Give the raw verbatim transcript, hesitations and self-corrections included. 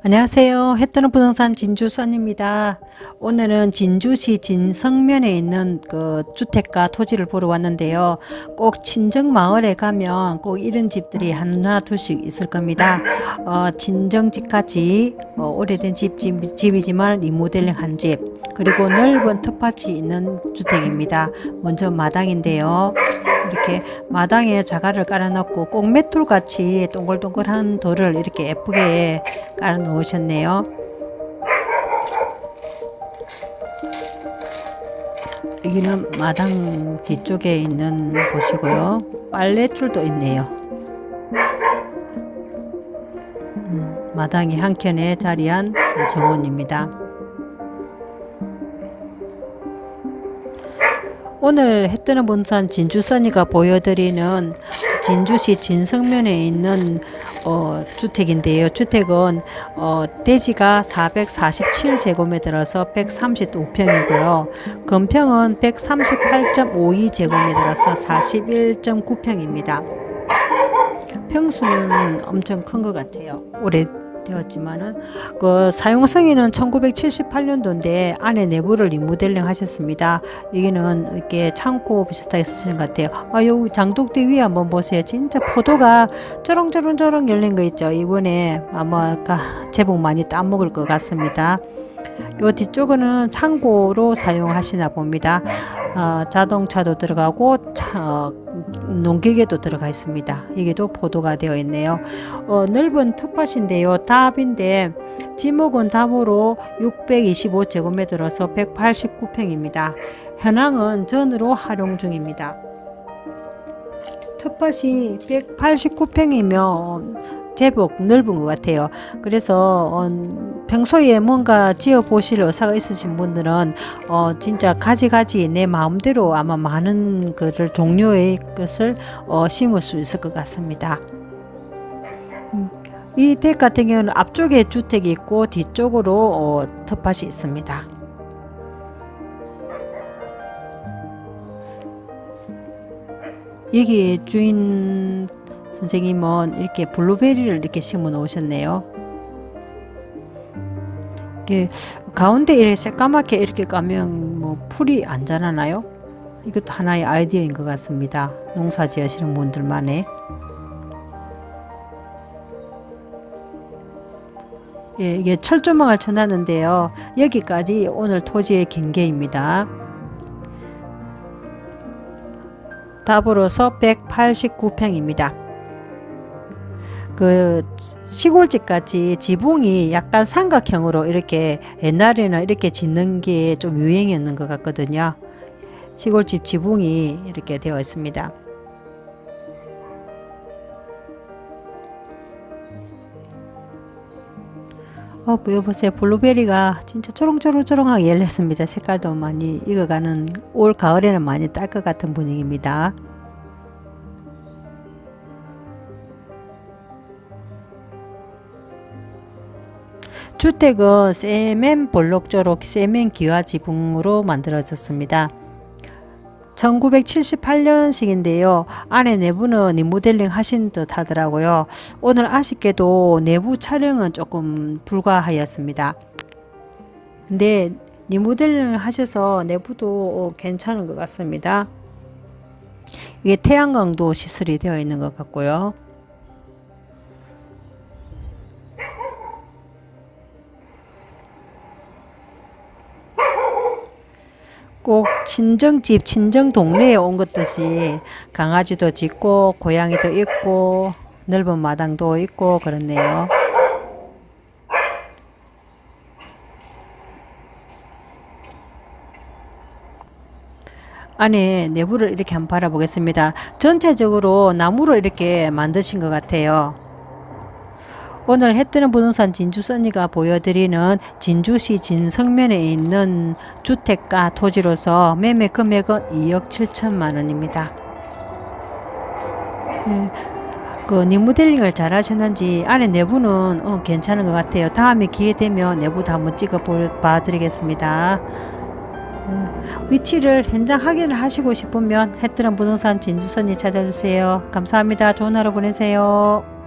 안녕하세요. 해뜨는 부동산 진주선입니다. 오늘은 진주시 진성면에 있는 그 주택가 토지를 보러 왔는데요. 꼭 친정마을에 가면 꼭 이런 집들이 하나 둘씩 있을 겁니다. 어, 친정집까지 어, 오래된 집, 집, 집이지만 리모델링 한 집, 그리고 넓은 텃밭이 있는 주택입니다. 먼저 마당인데요. 이렇게 마당에 자갈을 깔아 놓고 꼭 맷돌 같이 동글동글한 돌을 이렇게 예쁘게 깔아 놓으셨네요. 여기는 마당 뒤쪽에 있는 곳이고요. 빨래줄도 있네요. 음, 마당이 한켠에 자리한 정원입니다. 오늘 해뜨는 부동산 진주선이가 보여드리는 진주시 진성면에 있는 어, 주택인데요. 주택은 어, 대지가 사백사십칠 제곱미터라서 백삼십오 평이고요. 건평은 백삼십팔 점 오이 제곱미터라서 사십일 점 구 평입니다. 평수는 엄청 큰 것 같아요. 오래 되었지만은 그 사용성에는 천구백칠십팔 년도인데 안에 내부를 리모델링 하셨습니다. 여기는 이렇게 창고 비슷하게 쓰시는 것 같아요. 아, 여기 장독대 위에 한번 보세요. 진짜 포도가 쪼렁쪼렁쪼렁 열린 거 있죠. 이번에 아마 아까 제법 많이 따먹을 것 같습니다. 요 뒤쪽은 창고로 사용하시나 봅니다. 어, 자동차도 들어가고 차, 어, 농기계도 들어가 있습니다. 이게도 포도가 되어 있네요. 어, 넓은 텃밭인데요. 답인데 지목은 답으로 육백이십오 제곱미터라서 백팔십구 평입니다. 현황은 전으로 활용 중입니다. 텃밭이 백팔십구 평이면 제법 넓은 것 같아요. 그래서 어, 평소에 뭔가 지어 보실 의사가 있으신 분들은 어, 진짜 가지가지 내 마음대로 아마 많은 그를 종류의 것을 어, 심을 수 있을 것 같습니다. 음, 이 댁 같은 경우는 앞쪽에 주택이 있고 뒤쪽으로 어, 텃밭이 있습니다. 여기 주인 선생님은 이렇게 블루베리를 이렇게 심어 놓으셨네요. 이게 가운데 이렇게 새까맣게 이렇게 까면 뭐 풀이 안 자라나요? 이것도 하나의 아이디어인 것 같습니다. 농사 지으시는 분들만의. 예, 이게 철조망을 쳐놨는데요. 여기까지 오늘 토지의 경계입니다. 답으로서 백팔십구 평입니다. 그 시골집 같이 지붕이 약간 삼각형으로 이렇게 옛날에는 이렇게 짓는 게 좀 유행이었는 것 같거든요. 시골집 지붕이 이렇게 되어 있습니다. 어, 보세요. 블루베리가 진짜 초롱초롱초롱하게 열렸습니다. 색깔도 많이 익어가는, 올 가을에는 많이 딸 것 같은 분위기입니다. 주택은 세멘 볼록조록 세멘 기와 지붕으로 만들어졌습니다. 천구백칠십팔 년식인데요. 안에 내부는 리모델링 하신 듯 하더라고요. 오늘 아쉽게도 내부 촬영은 조금 불가하였습니다. 근데 리모델링 하셔서 내부도 괜찮은 것 같습니다. 이게 태양광도 시설이 되어 있는 것 같고요. 꼭 친정집, 친정 동네에 온 것 듯이 강아지도 짖고 고양이도 있고 넓은 마당도 있고 그렇네요. 안에 내부를 이렇게 한번 바라보겠습니다. 전체적으로 나무로 이렇게 만드신 것 같아요. 오늘 해뜨는 부동산 진주선이가 보여드리는 진주시 진성면에 있는 주택가 토지로서 매매 금액은 이억 칠천만 원입니다. 네, 그 리모델링을 잘 하셨는지 안에 내부는 어, 괜찮은 것 같아요. 다음에 기회 되면 내부도 한번 찍어 봐 드리겠습니다. 네, 위치를 현장 확인을 하시고 싶으면 해뜨는 부동산 진주선이 찾아주세요. 감사합니다. 좋은 하루 보내세요.